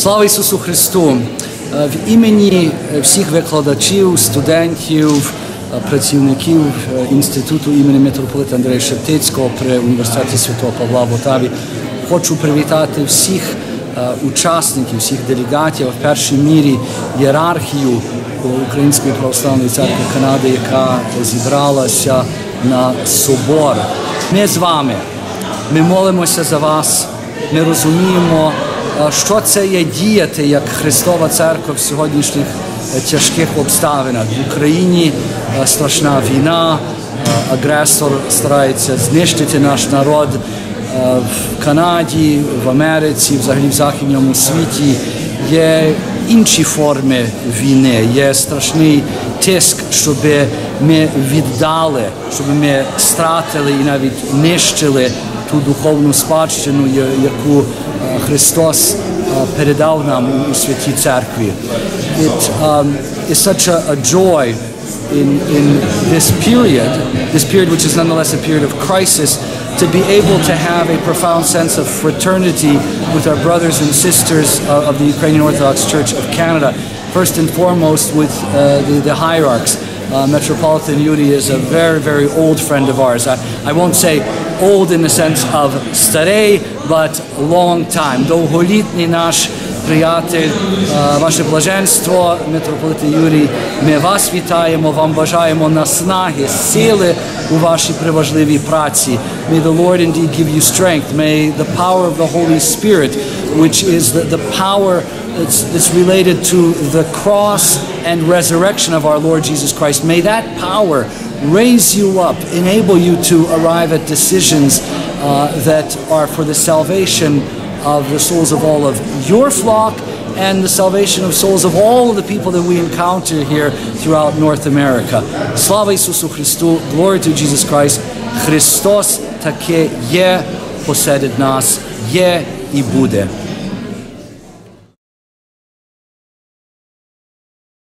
Слава Ісусу Христу! В імені всіх викладачів, студентів, працівників інституту імені митрополита Андрея Шептицького при Університеті Святого Павла в Отаві хочу привітати всіх учасників, всіх делегатів, в першій мірі ієрархію Української православної церкви Канади, яка зібралася на собор. Ми з вами, ми молимося за вас, ми розуміємо, що це є діяти як Христова Церква в сьогоднішніх тяжких обставинах. В Україні страшна війна, агресор старається знищити наш народ. В Канаді, в Америці, взагалі в західному світі є інші форми війни, є страшний тиск, щоб ми віддали, щоб ми стратили і навіть нищили ту духовну спадщину, яку Христос передав нам у Святій Церкві. It is such a joy in this period which is nonetheless a period of crisis, to be able to have a profound sense of fraternity with our brothers and sisters of the Ukrainian Orthodox Church of Canada. First and foremost with the hierarchs. Metropolitan Yuri is a very, very old friend of ours. I won't say old in the sense of starei, but long time. Довголітній наш приятель, ваше блаженство, митрополите Юрій, ми вас вітаємо, вам бажаємо наснаги, сили у вашій приважливій праці. May the Lord indeed give you strength. May the power of the Holy Spirit, which is the power that's related to the cross and resurrection of our Lord Jesus Christ, may that power raise you up, enable you to arrive at decisions that are for the salvation of the souls of all of your flock and the salvation of souls of all of the people that we encounter here throughout North America. Слава Ісусу Христу! Glory to Jesus Christ! Христос таки є посеред нас, є і буде.